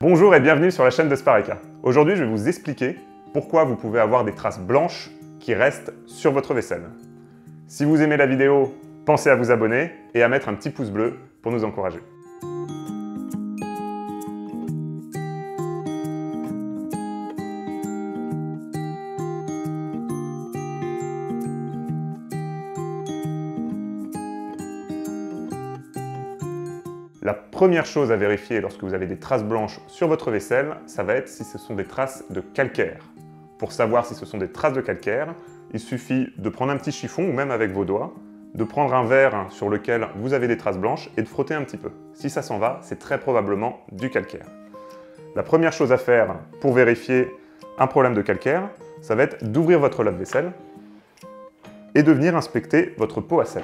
Bonjour et bienvenue sur la chaîne de Spareka. Aujourd'hui, je vais vous expliquer pourquoi vous pouvez avoir des traces blanches qui restent sur votre vaisselle. Si vous aimez la vidéo, pensez à vous abonner et à mettre un petit pouce bleu pour nous encourager. La première chose à vérifier lorsque vous avez des traces blanches sur votre vaisselle, ça va être si ce sont des traces de calcaire. Pour savoir si ce sont des traces de calcaire, il suffit de prendre un petit chiffon, ou même avec vos doigts, de prendre un verre sur lequel vous avez des traces blanches et de frotter un petit peu. Si ça s'en va, c'est très probablement du calcaire. La première chose à faire pour vérifier un problème de calcaire, ça va être d'ouvrir votre lave-vaisselle et de venir inspecter votre pot à sel.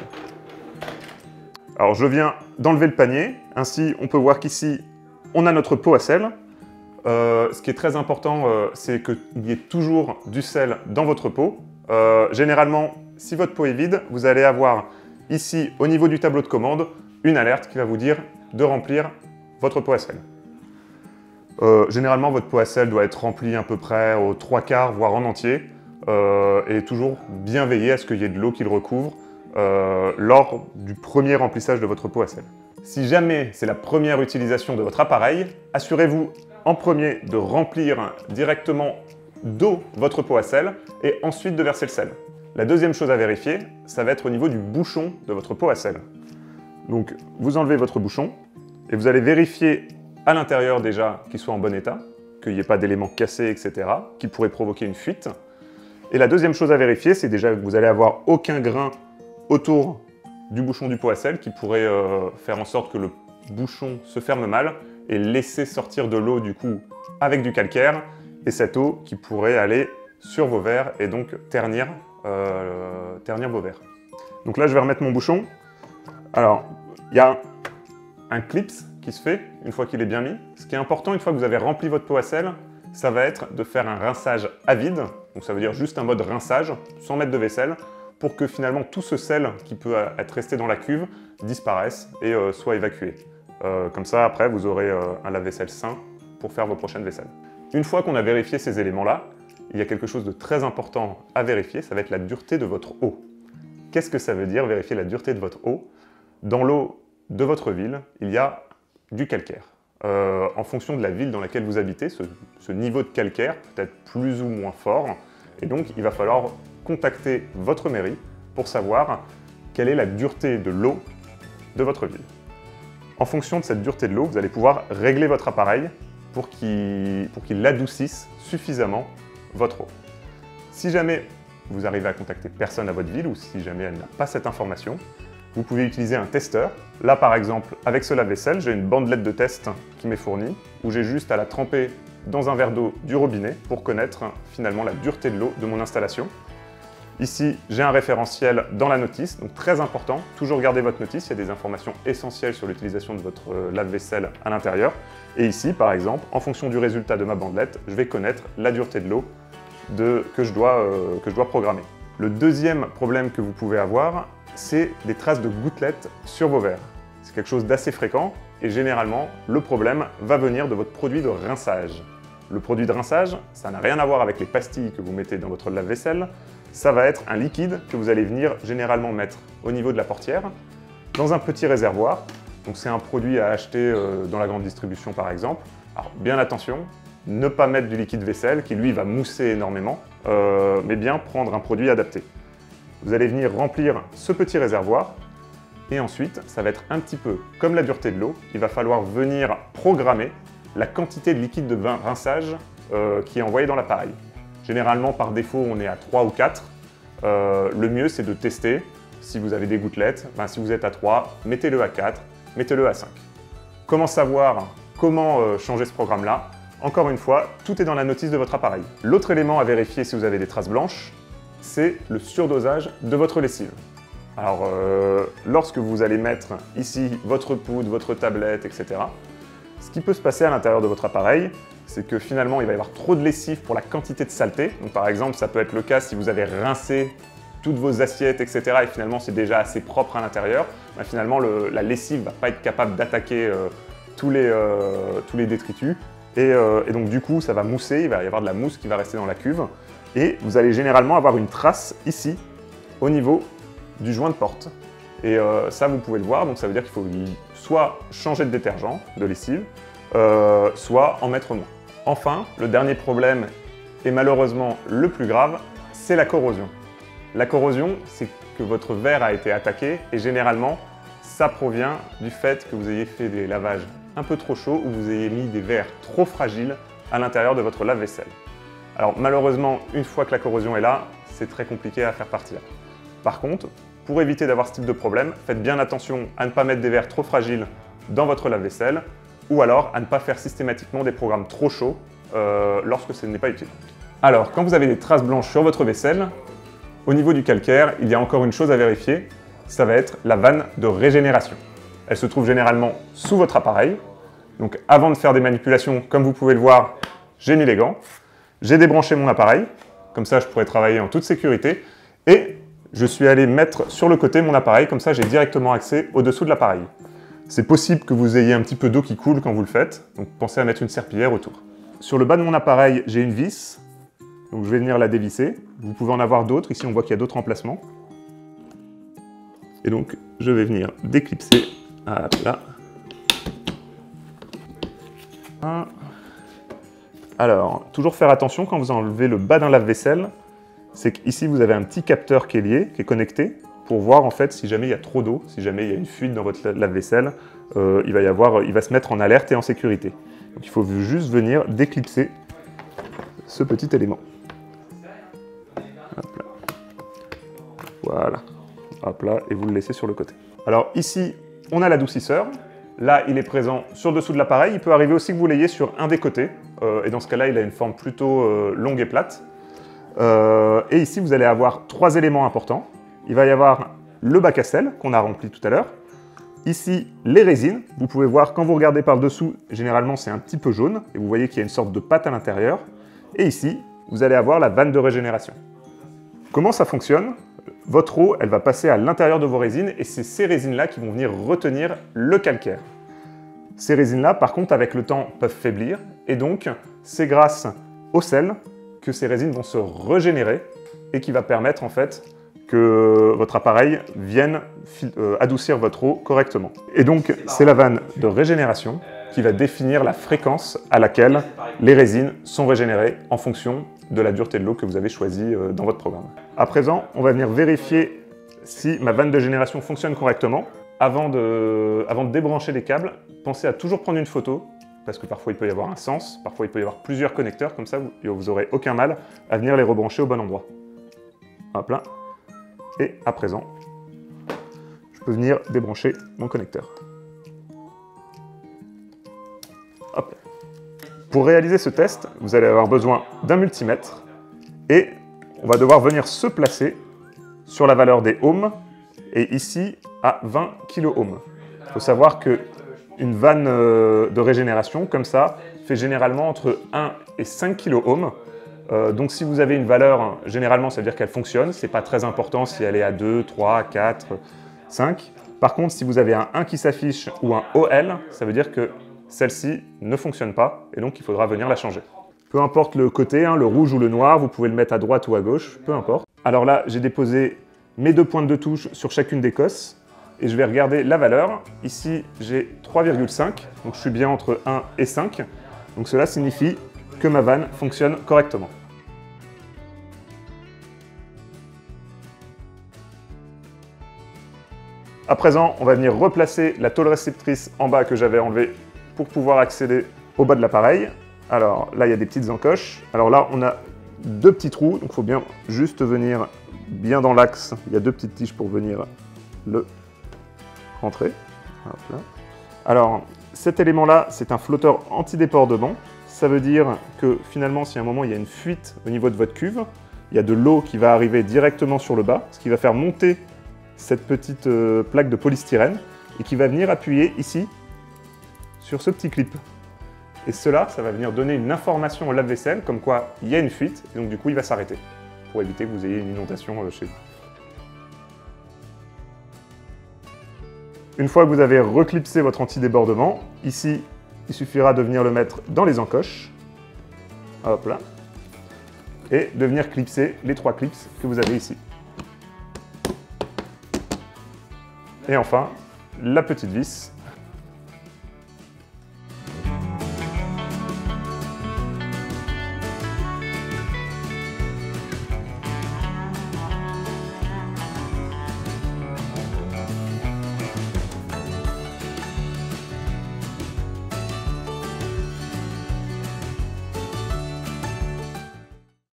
Alors je viens d'enlever le panier, ainsi on peut voir qu'ici on a notre pot à sel. Ce qui est très important, c'est qu'il y ait toujours du sel dans votre pot. Généralement, si votre pot est vide, vous allez avoir ici au niveau du tableau de commande une alerte qui va vous dire de remplir votre pot à sel. Généralement, votre pot à sel doit être rempli à peu près aux 3/4, voire en entier, et toujours bien veiller à ce qu'il y ait de l'eau qui le recouvre lors du premier remplissage de votre pot à sel. Si jamais c'est la première utilisation de votre appareil, assurez-vous en premier de remplir directement d'eau votre pot à sel et ensuite de verser le sel. La deuxième chose à vérifier, ça va être au niveau du bouchon de votre pot à sel. Donc vous enlevez votre bouchon et vous allez vérifier à l'intérieur déjà qu'il soit en bon état, qu'il n'y ait pas d'éléments cassés, etc., qui pourraient provoquer une fuite. Et la deuxième chose à vérifier, c'est déjà que vous allez avoir aucun grain autour du bouchon du pot à sel qui pourrait faire en sorte que le bouchon se ferme mal et laisser sortir de l'eau du coup avec du calcaire et cette eau qui pourrait aller sur vos verres et donc ternir vos verres. Donc là je vais remettre mon bouchon. Alors il y a un clips qui se fait une fois qu'il est bien mis. Ce qui est important une fois que vous avez rempli votre pot à sel, ça va être de faire un rinçage à vide. Donc ça veut dire juste un mode rinçage sans mettre de vaisselle, pour que finalement tout ce sel qui peut être resté dans la cuve disparaisse et soit évacué. Comme ça, après, vous aurez un lave-vaisselle sain pour faire vos prochaines vaisselles. Une fois qu'on a vérifié ces éléments-là, il y a quelque chose de très important à vérifier, ça va être la dureté de votre eau. Qu'est-ce que ça veut dire, vérifier la dureté de votre eau? Dans l'eau de votre ville, il y a du calcaire. En fonction de la ville dans laquelle vous habitez, ce niveau de calcaire peut être plus ou moins fort, et donc il va falloir contacter votre mairie pour savoir quelle est la dureté de l'eau de votre ville. En fonction de cette dureté de l'eau, vous allez pouvoir régler votre appareil pour qu'il adoucisse suffisamment votre eau. Si jamais vous arrivez à contacter personne à votre ville ou si jamais elle n'a pas cette information, vous pouvez utiliser un testeur. Là par exemple, avec ce lave-vaisselle, j'ai une bandelette de test qui m'est fournie où j'ai juste à la tremper dans un verre d'eau du robinet pour connaître finalement la dureté de l'eau de mon installation. Ici, j'ai un référentiel dans la notice, donc très important, toujours garder votre notice, il y a des informations essentielles sur l'utilisation de votre lave-vaisselle à l'intérieur. Et ici, par exemple, en fonction du résultat de ma bandelette, je vais connaître la dureté de l'eau que je dois programmer. Le deuxième problème que vous pouvez avoir, c'est des traces de gouttelettes sur vos verres. C'est quelque chose d'assez fréquent et généralement, le problème va venir de votre produit de rinçage. Le produit de rinçage, ça n'a rien à voir avec les pastilles que vous mettez dans votre lave-vaisselle. Ça va être un liquide que vous allez venir généralement mettre au niveau de la portière, dans un petit réservoir. Donc c'est un produit à acheter dans la grande distribution par exemple. Alors bien attention, ne pas mettre du liquide vaisselle qui lui va mousser énormément, mais bien prendre un produit adapté. Vous allez venir remplir ce petit réservoir et ensuite ça va être un petit peu comme la dureté de l'eau. Il va falloir venir programmer la quantité de liquide de rinçage qui est envoyé dans l'appareil. Généralement, par défaut, on est à 3 ou 4. Le mieux, c'est de tester. Si vous avez des gouttelettes, si vous êtes à 3, mettez-le à 4, mettez-le à 5. Comment savoir comment changer ce programme-là? Encore une fois, tout est dans la notice de votre appareil. L'autre élément à vérifier si vous avez des traces blanches, c'est le surdosage de votre lessive. Alors, lorsque vous allez mettre ici votre poudre, votre tablette, etc., ce qui peut se passer à l'intérieur de votre appareil, c'est que finalement, il va y avoir trop de lessive pour la quantité de saleté. Donc, par exemple, ça peut être le cas si vous avez rincé toutes vos assiettes, etc. et finalement, c'est déjà assez propre à l'intérieur. Finalement, la lessive ne va pas être capable d'attaquer tous les détritus Et donc du coup, ça va mousser, il va y avoir de la mousse qui va rester dans la cuve. Et vous allez généralement avoir une trace ici, au niveau du joint de porte. Et ça, vous pouvez le voir, donc ça veut dire qu'il faut soit changer de détergent, de lessive, soit en mettre moins. Enfin, le dernier problème, et malheureusement le plus grave, c'est la corrosion. La corrosion, c'est que votre verre a été attaqué et généralement, ça provient du fait que vous ayez fait des lavages un peu trop chauds ou vous ayez mis des verres trop fragiles à l'intérieur de votre lave-vaisselle. Alors malheureusement, une fois que la corrosion est là, c'est très compliqué à faire partir. Par contre, pour éviter d'avoir ce type de problème, faites bien attention à ne pas mettre des verres trop fragiles dans votre lave-vaisselle ou alors à ne pas faire systématiquement des programmes trop chauds lorsque ce n'est pas utile. Alors, quand vous avez des traces blanches sur votre vaisselle, au niveau du calcaire, il y a encore une chose à vérifier, ça va être la vanne de régénération. Elle se trouve généralement sous votre appareil. Donc avant de faire des manipulations, comme vous pouvez le voir, j'ai mis les gants, j'ai débranché mon appareil, comme ça je pourrais travailler en toute sécurité, et je suis allé mettre sur le côté mon appareil, comme ça j'ai directement accès au-dessous de l'appareil. C'est possible que vous ayez un petit peu d'eau qui coule quand vous le faites, donc pensez à mettre une serpillière autour. Sur le bas de mon appareil, j'ai une vis, donc je vais venir la dévisser. Vous pouvez en avoir d'autres, ici on voit qu'il y a d'autres emplacements. Et donc je vais venir déclipser, là. Alors, toujours faire attention quand vous enlevez le bas d'un lave-vaisselle, c'est qu'ici vous avez un petit capteur qui est lié, qui est connecté, pour voir en fait si jamais il y a trop d'eau, si jamais il y a une fuite dans votre lave-vaisselle, il va se mettre en alerte et en sécurité. Donc il faut juste venir déclipser ce petit élément. Hop là. Voilà. Hop là, et vous le laissez sur le côté. Alors ici, on a l'adoucisseur. Là, il est présent sur le dessous de l'appareil. Il peut arriver aussi que vous l'ayez sur un des côtés. Et dans ce cas-là, il a une forme plutôt longue et plate. Et ici, vous allez avoir trois éléments importants. Il va y avoir le bac à sel qu'on a rempli tout à l'heure. Ici, les résines. Vous pouvez voir, quand vous regardez par le dessous, généralement, c'est un petit peu jaune. Et vous voyez qu'il y a une sorte de pâte à l'intérieur. Et ici, vous allez avoir la vanne de régénération. Comment ça fonctionne? Votre eau, elle va passer à l'intérieur de vos résines et c'est ces résines-là qui vont venir retenir le calcaire. Ces résines-là, par contre, avec le temps, peuvent faiblir et donc, c'est grâce au sel que ces résines vont se régénérer et qui va permettre en fait que votre appareil vienne adoucir votre eau correctement. Et donc, c'est la vanne de régénération qui va définir la fréquence à laquelle les résines sont régénérées en fonction de la dureté de l'eau que vous avez choisie dans votre programme. À présent, on va venir vérifier si ma vanne de génération fonctionne correctement. Avant de débrancher les câbles, pensez à toujours prendre une photo, parce que parfois il peut y avoir un sens, parfois il peut y avoir plusieurs connecteurs, comme ça vous n'aurez aucun mal à venir les rebrancher au bon endroit. Hop là. Et à présent, je peux venir débrancher mon connecteur. Hop. Pour réaliser ce test, vous allez avoir besoin d'un multimètre et on va devoir venir se placer sur la valeur des ohms et ici à 20 kOhms. Il faut savoir qu'une vanne de régénération comme ça fait généralement entre 1 et 5 kOhms. Donc si vous avez une valeur, généralement ça veut dire qu'elle fonctionne, c'est pas très important si elle est à 2, 3, 4, 5. Par contre, si vous avez un 1 qui s'affiche ou un OL, ça veut dire que celle-ci ne fonctionne pas et donc il faudra venir la changer. Peu importe le côté, le rouge ou le noir, vous pouvez le mettre à droite ou à gauche, peu importe. Alors là, j'ai déposé mes deux pointes de touche sur chacune des cosses et je vais regarder la valeur. Ici, j'ai 3,5, donc je suis bien entre 1 et 5. Donc cela signifie que ma vanne fonctionne correctement. À présent, on va venir replacer la tôle réceptrice en bas que j'avais enlevée pour pouvoir accéder au bas de l'appareil. Alors là, il y a des petites encoches. Alors là, on a deux petits trous, donc il faut bien juste venir bien dans l'axe. Il y a deux petites tiges pour venir le rentrer. Hop là. Alors, cet élément-là, c'est un flotteur anti-débordement. Ça veut dire que finalement, si à un moment il y a une fuite au niveau de votre cuve, il y a de l'eau qui va arriver directement sur le bas, ce qui va faire monter cette petite plaque de polystyrène et qui va venir appuyer ici sur ce petit clip. Et cela, ça va venir donner une information au lave-vaisselle comme quoi il y a une fuite et donc du coup il va s'arrêter pour éviter que vous ayez une inondation chez vous. Une fois que vous avez reclipsé votre anti-débordement, ici il suffira de venir le mettre dans les encoches. Hop là. Et de venir clipser les 3 clips que vous avez ici. Et enfin, la petite vis